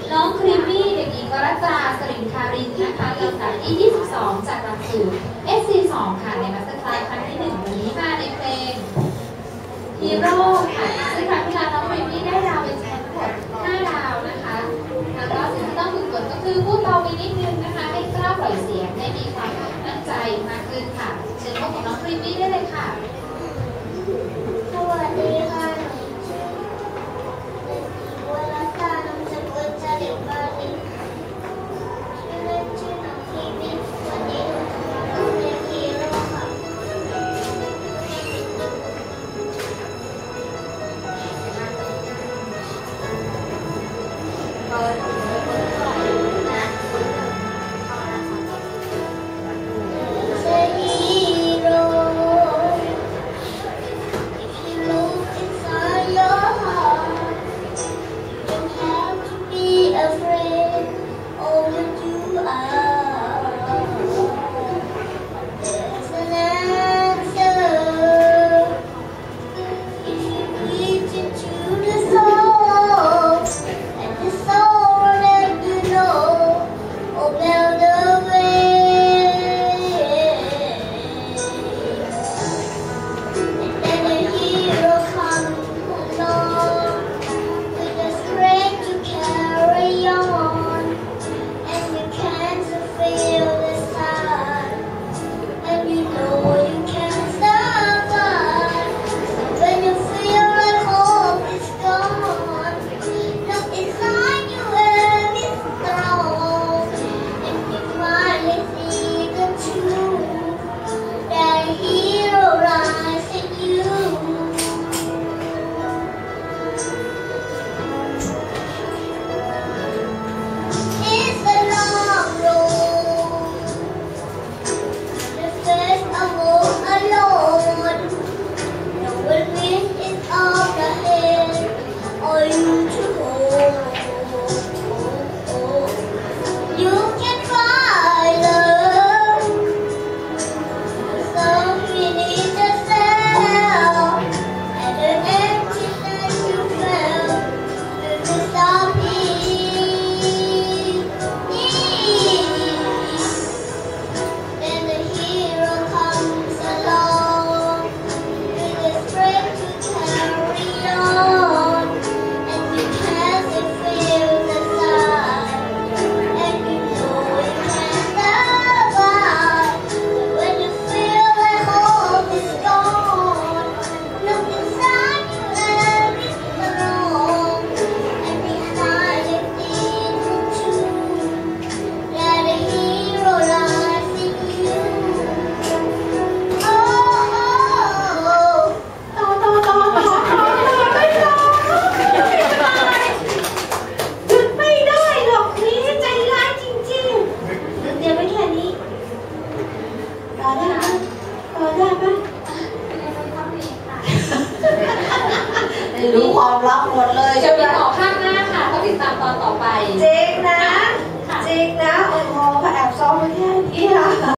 น้องครีมมี่เด็กหญิงวรัตราสรินทารินนะคะลำดับที่22จากหลักสูตร SC2 ค่ะในมาสเตอร์คลาสครั้งที่1วันนี้มาในเพลงฮีโร่ค่ะซึ่งครั้งที่แล้วน้องครีมมี่ได้ดาวเป็นทั้งหมด5 ดาวนะคะแล้วก็สิ่งที่ต้องฝึกฝนก็คือพูดเบาไปนิดนึงนะคะให้กล้าปล่อยเสียงได้มีความมั่นใจมากขึ้นค่ะเชิญพบกับน้องครีมมี่ได้เลยค่ะสวัสดีค่ะวรัตานามสกุลจริตวานิชชื่อเล่นชื่อน้องครีมมี่วันนี้หนูจะมาร้องเพลงฮีโร่ค่ะรู้ความลับหมดเลยจะมีต่อภาคหน้าค่ะต้องติดตามตอนต่อไปจริงนะจริงนะโอ้โหแอบซ้อมไปแค่นี้ค่ะ